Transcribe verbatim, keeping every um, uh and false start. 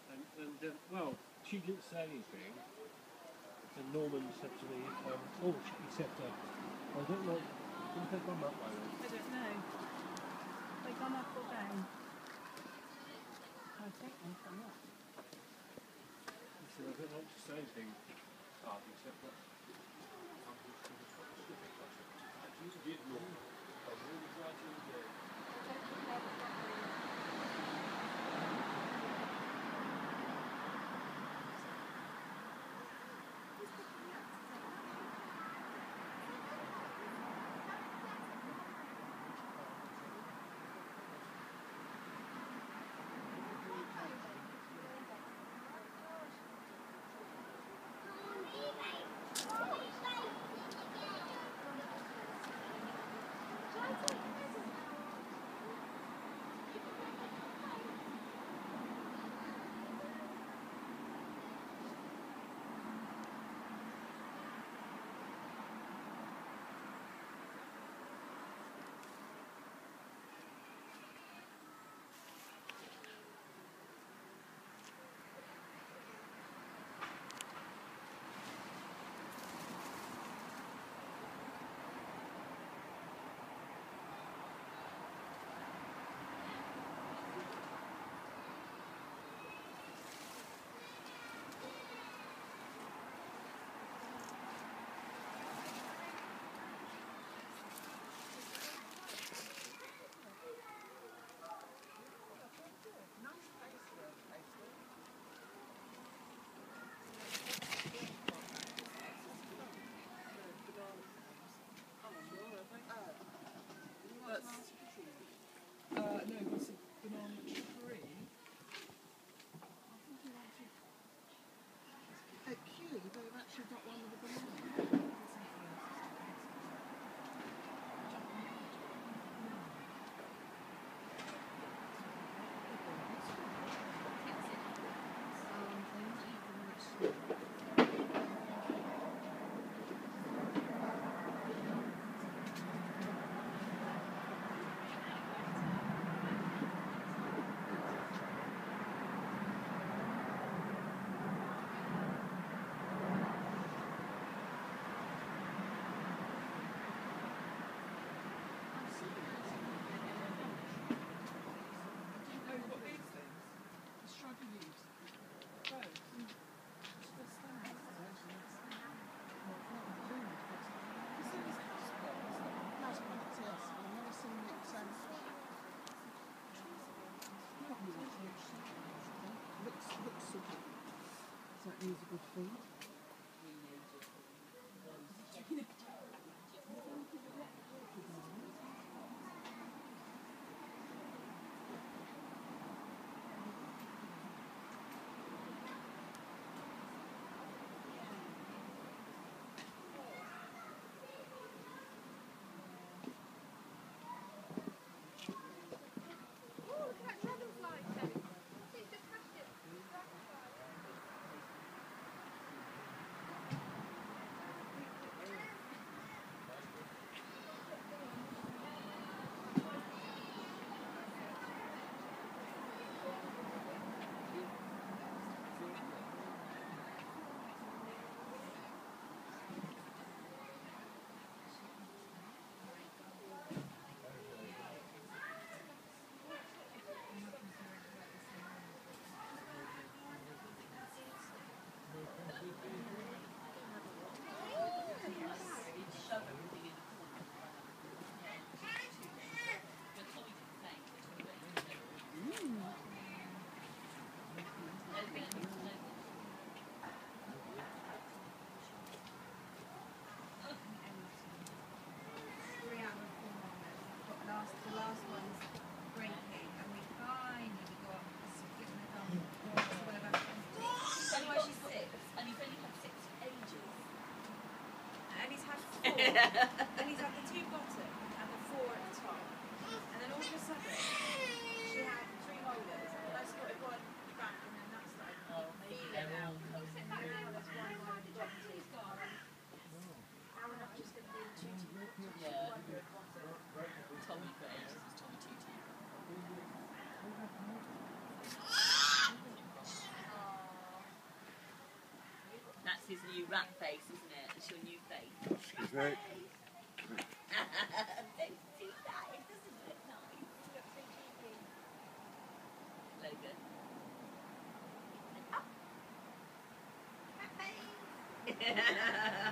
And, and uh, well, she didn't say anything. And Norman said to me, um, oh, he said, uh, I don't know, can you take one up by then? I don't know. They gone up or down? I think they've gone up. He said, I don't want to say anything, Art, except that. You did Norman. I was really glad you did. Uh, no, it's a banana tree. At Kew, they've actually got one with a banana. That needs a good feed. new rat face, isn't it? It's your new face. Excuse me. Don't do that. It doesn't look nice. It looks so cheeky. Logan. Up. Rat face.